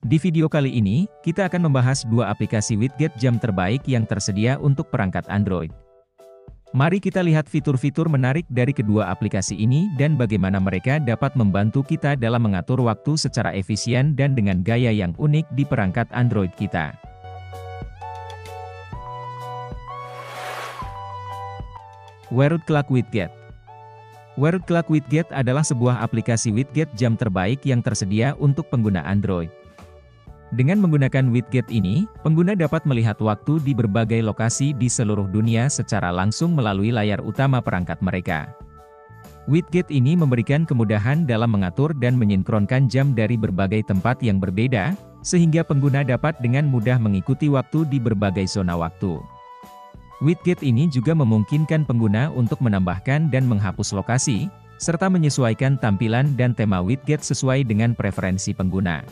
Di video kali ini, kita akan membahas dua aplikasi widget jam terbaik yang tersedia untuk perangkat Android. Mari kita lihat fitur-fitur menarik dari kedua aplikasi ini dan bagaimana mereka dapat membantu kita dalam mengatur waktu secara efisien dan dengan gaya yang unik di perangkat Android kita. World Clock Widget. World Clock Widget adalah sebuah aplikasi widget jam terbaik yang tersedia untuk pengguna Android. Dengan menggunakan widget ini, pengguna dapat melihat waktu di berbagai lokasi di seluruh dunia secara langsung melalui layar utama perangkat mereka. Widget ini memberikan kemudahan dalam mengatur dan menyinkronkan jam dari berbagai tempat yang berbeda, sehingga pengguna dapat dengan mudah mengikuti waktu di berbagai zona waktu. Widget ini juga memungkinkan pengguna untuk menambahkan dan menghapus lokasi, serta menyesuaikan tampilan dan tema widget sesuai dengan preferensi pengguna.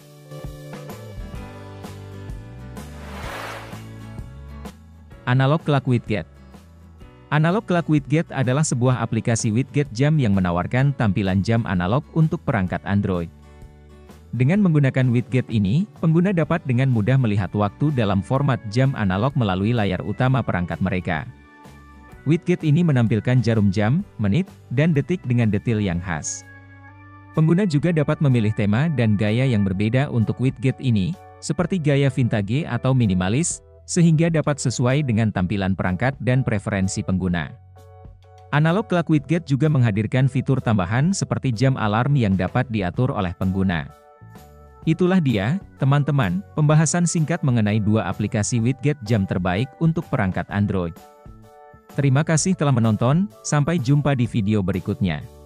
Analog Clock Widget. Analog Clock Widget adalah sebuah aplikasi widget jam yang menawarkan tampilan jam analog untuk perangkat Android. Dengan menggunakan widget ini, pengguna dapat dengan mudah melihat waktu dalam format jam analog melalui layar utama perangkat mereka. Widget ini menampilkan jarum jam, menit, dan detik dengan detail yang khas. Pengguna juga dapat memilih tema dan gaya yang berbeda untuk widget ini, seperti gaya vintage atau minimalis, sehingga dapat sesuai dengan tampilan perangkat dan preferensi pengguna. Analog Clock Widget juga menghadirkan fitur tambahan seperti jam alarm yang dapat diatur oleh pengguna. Itulah dia, teman-teman, pembahasan singkat mengenai dua aplikasi widget jam terbaik untuk perangkat Android. Terima kasih telah menonton, sampai jumpa di video berikutnya.